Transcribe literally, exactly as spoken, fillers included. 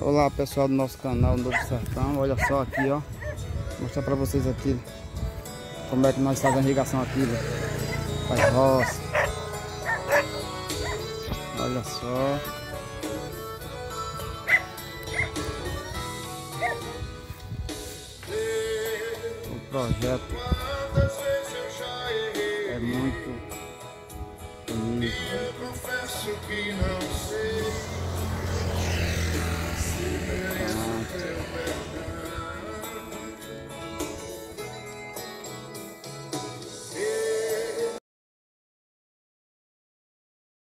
Olá pessoal do nosso canal Novo Sertão, olha só aqui, ó. Vou mostrar pra vocês aqui como é que nós fazemos a irrigação aqui, ó. Faz roça. Olha só. O projeto é muito bonito. Eu confesso que não sei